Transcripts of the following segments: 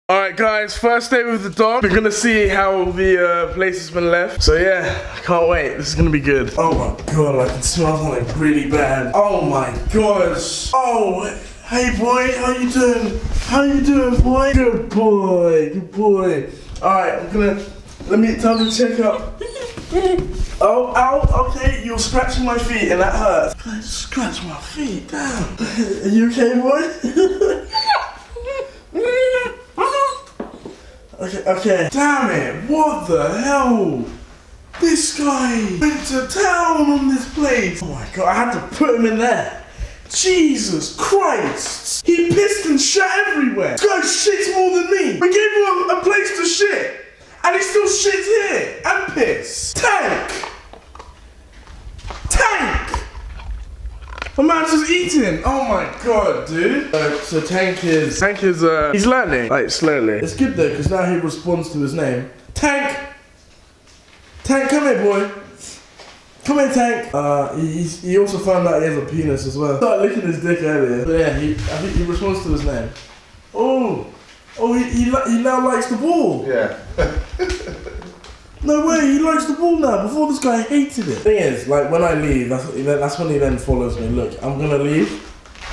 Alright guys, first day with the dog. We're gonna see how the place has been left. So yeah, I can't wait. This is gonna be good. Oh my god, I can smell something really bad. Oh my gosh. Oh, hey boy, how you doing? How you doing, boy? Good boy, good boy. Alright, let me tell you to check up. Oh, ow, okay, you're scratching my feet and that hurts. I just scratched my feet, damn. Are you okay, boy? Okay. Damn it, what the hell? This guy went to town on this place. Oh my god, I had to put him in there. Jesus Christ. He pissed and shat everywhere. This guy shits more than me. We gave him a place to shit. And he still shits here and piss. Tank. The man's just eating. Oh my god, dude. So Tank is he's learning, like slowly. It's good though, because now he responds to his name. Tank, come here, boy. Come here, Tank. He also found out he has a penis as well. Started licking his dick earlier. But yeah, I think he responds to his name. Oh, he now likes the ball. Yeah. No way, he likes the ball now. Before this guy hated it. Thing is, like when I leave, that's when he then follows me. Look, I'm gonna leave.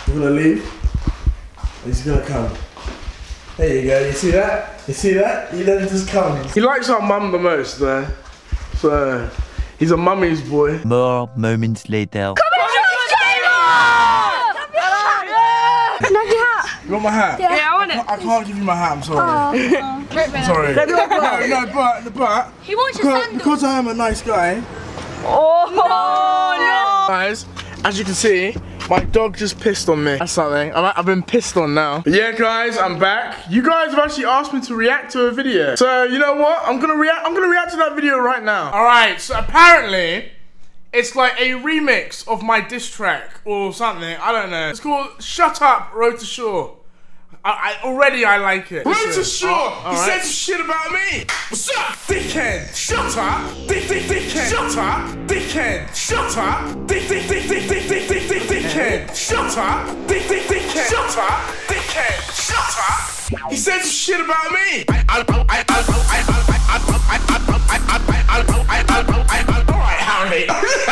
He's gonna come. There you go, you see that? You see that? He then just comes. He likes our mum the most though. So, he's a mummy's boy. More moments later. You want my hat? Yeah, I want it. I can't give you my hat, I'm sorry. I'm sorry. No, but he wants your sandals. Because I am a nice guy. Oh no! Guys, as you can see, my dog just pissed on me. That's something. I've been pissed on now. But yeah, guys, I'm back. You guys have actually asked me to react to a video. So you know what? I'm gonna react to that video right now. Alright, so apparently it's like a remix of my diss track or something. I don't know. It's called Shut Up, Road to Shore. I like it. Road to Shore. He said some shit about me. What's up, dickhead? Shut up, dickhead. Shut up, dickhead. Shut up, dickhead. Shut up, dickhead. Shut up, dickhead. Shut up. He said some shit about me. Alright, Harry.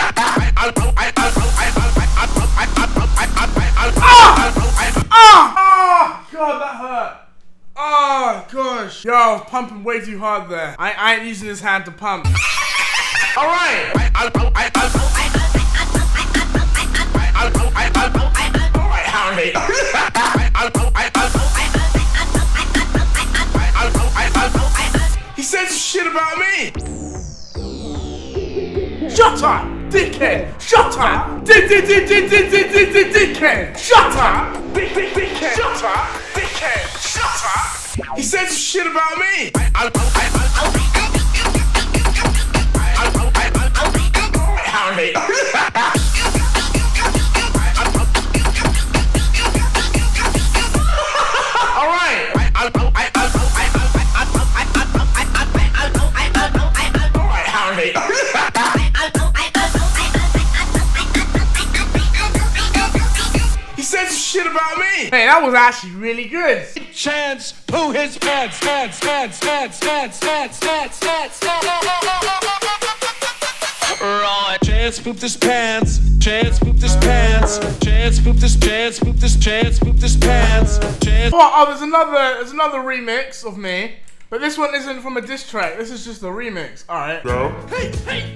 God, that hurt. Oh, gosh. Yo, I was pumping way too hard there. I ain't using this hand to pump. Alright. Alright, Harry. He said some shit about me. Shut up, dickhead! Shut up! Dickhead! Shut up! Dickhead! Shut up! Dickhead! Shut up! He said some shit about me! Harry! Alright! Alright, Harry! Said some shit about me. Hey, that was actually really good. Chance, poo his pants. Right. Chance pooped his pants. Chance pooped his pants. Chance pooped his pants. Chance pooped his pants. Oh, there's another remix of me. But this one isn't from a diss track. This is just a remix. Alright. Bro. Hey.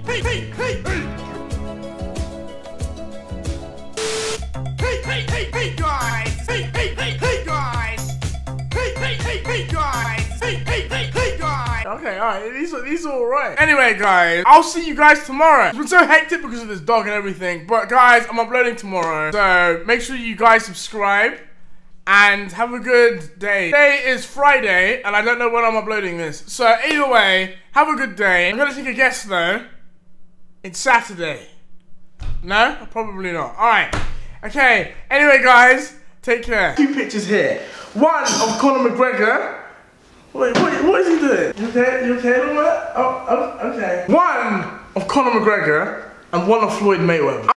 Hey guys! Hey guys! Hey guys! Okay, alright, these are alright. Anyway, guys, I'll see you guys tomorrow. It's been so hectic because of this dog and everything. But guys, I'm uploading tomorrow. So make sure you guys subscribe and have a good day. Today is Friday, and I don't know when I'm uploading this. So either way, have a good day. I'm gonna take a guess though. It's Saturday. No? Probably not. Alright. Okay, anyway guys, take care. Two pictures here. One of Conor McGregor. Wait, what is he doing? You okay, little man? Oh, okay. One of Conor McGregor and one of Floyd Mayweather.